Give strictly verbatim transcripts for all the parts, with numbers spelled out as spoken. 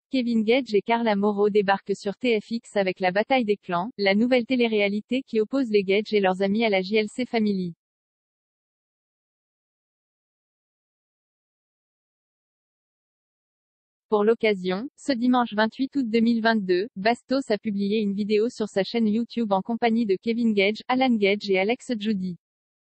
Kevin Gage et Carla Mauro débarquent sur T F X avec La Bataille des Clans, la nouvelle télé-réalité qui oppose les Gage et leurs amis à la J L C Family. Pour l'occasion, ce dimanche vingt-huit août deux mille vingt-deux, Bastos a publié une vidéo sur sa chaîne YouTube en compagnie de Kevin Gage, Alan Gage et Alex Judy.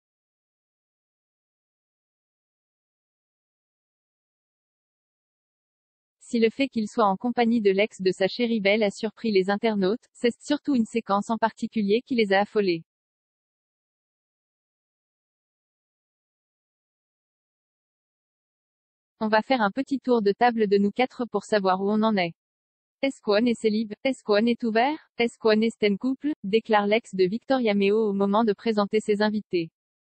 Si le fait qu'il soit en compagnie de l'ex de sa chérie belle a surpris les internautes, c'est surtout une séquence en particulier qui les a affolés. On va faire un petit tour de table de nous quatre pour savoir où on en est. Est-ce qu'on est célib? Est-ce qu'on est ouvert? Est-ce qu'on est en couple? Déclare l'ex de Victoria Meo au moment de présenter ses invités.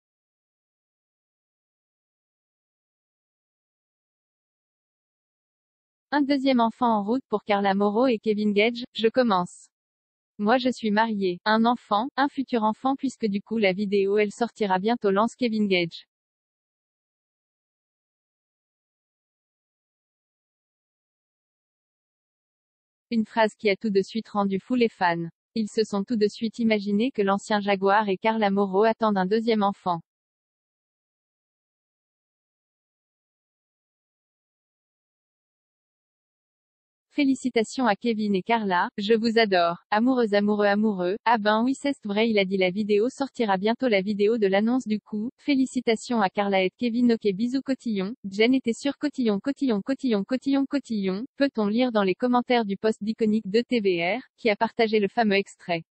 Un deuxième enfant en route pour Carla Mauro et Kevin Gage, je commence. Moi je suis mariée. Un enfant, un futur enfant puisque du coup la vidéo elle sortira bientôt, lance Kevin Gage. Une phrase qui a tout de suite rendu fou les fans. Ils se sont tout de suite imaginé que l'ancien Jaguar et Carla Mauro attendent un deuxième enfant. Félicitations à Kevin et Carla, je vous adore. Amoureux amoureux amoureux, ah ben oui c'est vrai, il a dit la vidéo sortira bientôt, la vidéo de l'annonce du coup. Félicitations à Carla et Kevin, ok bisous cotillon. Jen était sur cotillon cotillon cotillon cotillon cotillon, peut-on lire dans les commentaires du post d'Iconic de T V R, qui a partagé le fameux extrait.